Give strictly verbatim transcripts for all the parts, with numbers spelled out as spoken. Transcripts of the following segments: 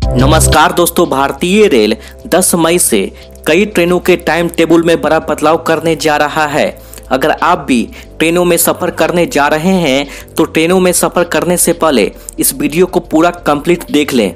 नमस्कार दोस्तों, भारतीय रेल दस मई से कई ट्रेनों के टाइम टेबल में बड़ा बदलाव करने जा रहा है। अगर आप भी ट्रेनों में सफ़र करने जा रहे हैं तो ट्रेनों में सफ़र करने से पहले इस वीडियो को पूरा कंप्लीट देख लें।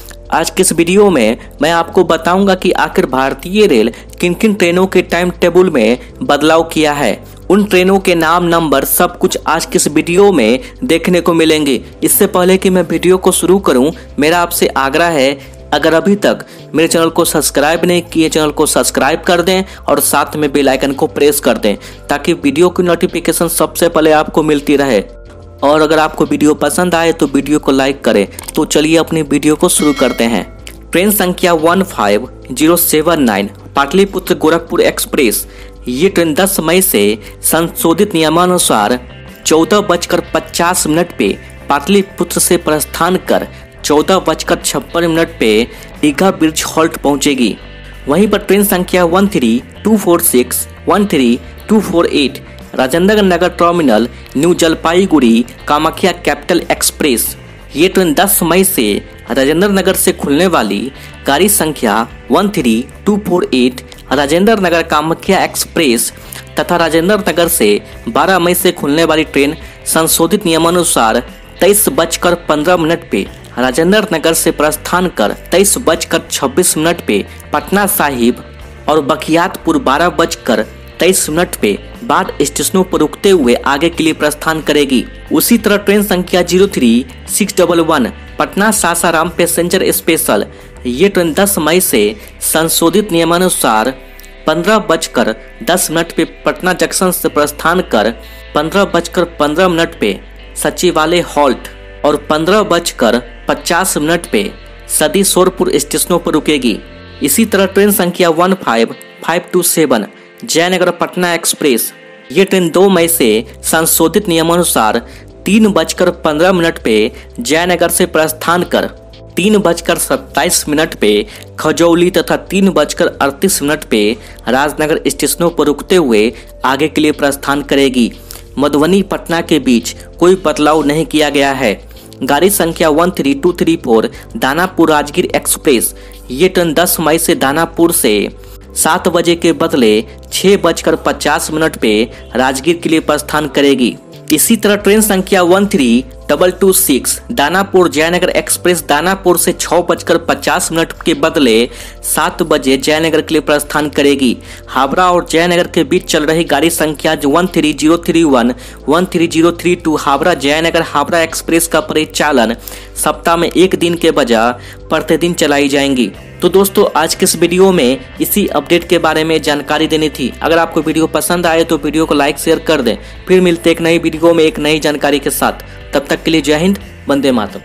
आज के इस वीडियो में मैं आपको बताऊंगा कि आखिर भारतीय रेल किन किन ट्रेनों के टाइम टेबल में बदलाव किया है। उन ट्रेनों के नाम, नंबर, सब कुछ आज के इस वीडियो में देखने को मिलेंगे। इससे पहले कि मैं वीडियो को शुरू करूं, मेरा आपसे आग्रह है, अगर अभी तक मेरे चैनल को सब्सक्राइब नहीं किए, चैनल को सब्सक्राइब कर दें और साथ में बेल आइकन को प्रेस कर दें ताकि वीडियो की नोटिफिकेशन सबसे पहले आपको मिलती रहे। और अगर आपको वीडियो पसंद आए तो वीडियो को लाइक करें। तो चलिए अपनी वीडियो को शुरू करते हैं। ट्रेन संख्या one five zero seven nine Pataliputra Gorakhpur express. ये ट्रेन दस मई से संशोधित नियमानुसार चौदह बजकर पचास मिनट पे पाटलिपुत्र से प्रस्थान कर चौदह बजकर छप्पन मिनट पे दीघा ब्रिज हॉल्ट पहुंचेगी। वहीं पर ट्रेन संख्या one three two four six one three two four eight Rajendra Nagar terminal New Jalpaiguri Kamakhya capital express. ये ट्रेन दस मई से राजेंद्र नगर से खुलने वाली गाड़ी संख्या one three two four eight Rajendra Nagar Kamakhya express तथा राजेंद्र नगर से बारह मई से खुलने वाली ट्रेन संशोधित नियमानुसार तेईस बजकर पंद्रह मिनट पे राजेंद्र नगर से प्रस्थान कर तेईस बजकर छब्बीस मिनट पे पटना साहिब और बखियातपुर बारह बजकर तेईस मिनट पे बाद स्टेशनों पर रुकते हुए आगे के लिए प्रस्थान करेगी। उसी तरह ट्रेन संख्या zero three six double one Patna Sasaram passenger special. ये ट्रेन दस मई से संशोधित नियमानुसार पंद्रह बजकर दस मिनट पे पटना जंक्शन से प्रस्थान कर पंद्रह बजकर पंद्रह मिनट पे सचिवालय हॉल्ट और पंद्रह बजकर पचास मिनट पे सदी सोरपुर स्टेशनों पर रुकेगी। इसी तरह ट्रेन संख्या one five five two seven Jaynagar Patna express. ये ट्रेन दो मई से संशोधित नियमानुसार तीन बजकर पंद्रह मिनट पे जयनगर से प्रस्थान कर तीन बजकर सत्ताईस मिनट पे खजौली तथा तीन बजकर अड़तीस मिनट पे राजनगर स्टेशनों पर रुकते हुए आगे के लिए प्रस्थान करेगी। मधुबनी पटना के बीच कोई बदलाव नहीं किया गया है। गाड़ी संख्या one three two three four Danapur Rajgir express. ये ट्रेन दस मई से दानापुर से सात बजे के बदले छह बजकर पचास मिनट पे राजगीर के लिए प्रस्थान करेगी। इसी तरह ट्रेन संख्या one three double two six Danapur Jaynagar express Danapur से छह बजकर पचास मिनट के बदले सात बजे जयनगर के लिए प्रस्थान करेगी। हावड़ा और जयनगर के बीच चल रही गाड़ी संख्या one three zero three one one three zero three two Howrah Jaynagar Howrah express का परिचालन सप्ताह में एक दिन के बजाय प्रतिदिन चलाई जाएंगी। तो दोस्तों, आज के इस वीडियो में इसी अपडेट के बारे में जानकारी देनी थी। अगर आपको वीडियो पसंद आए तो वीडियो को लाइक शेयर कर दें। फिर मिलते एक नई वीडियो में एक नई जानकारी के साथ। तब तक के लिए जय हिंद, वंदे मातरम।